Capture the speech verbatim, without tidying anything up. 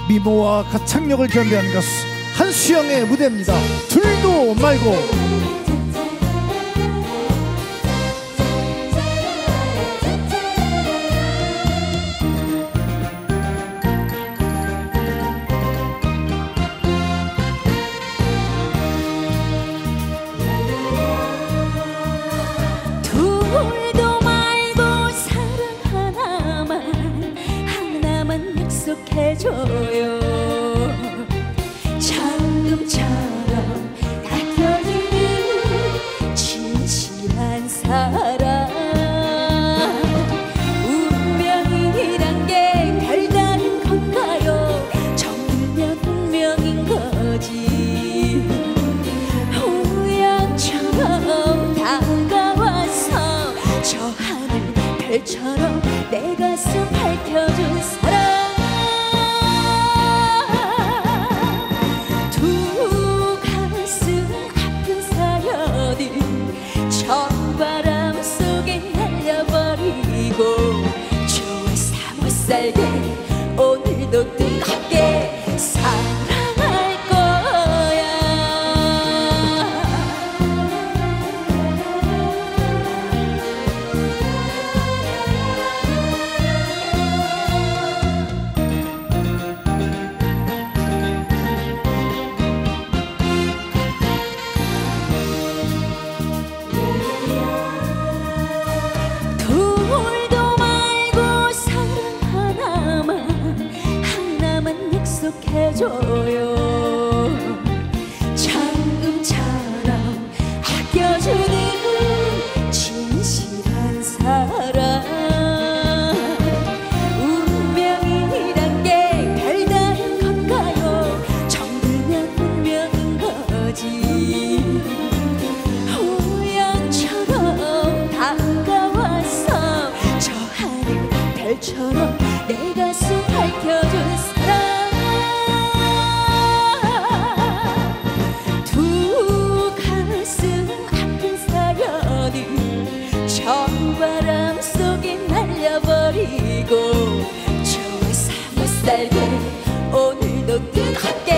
미모와 가창력을 겸비한 가수 한수영의 무대입니다. 둘도 말고. 둘도 말고 사랑 하나만 하나만 약속해줘요. 장금처럼 닦여지는 진실한 사랑. 운명이란 게 별다른 건가요? 정들면 운명인 거지. 우연처럼 다가와서 저 하늘 별처럼 내 가슴 밝혀준 사랑. 두 가슴 아픈 사연이 저 바람 속에 날려버리고 좋아서 못 살게 오늘도 뜨겁게 사랑할 거야. 둘도 말고 사랑 하나만 하나만 약속해줘요. 장금처럼 아껴주는 진실한 사랑. 운명이란 게 별다른 건가요? 정들면 운명인 거지. 우연처럼 다가와서 저 하늘 별처럼 내 가슴 밝혀준 사랑. 두 가슴 아픈 사연이 저 바람 속에 날려버리고 좋아서 못 살게 오늘도 뜨겁게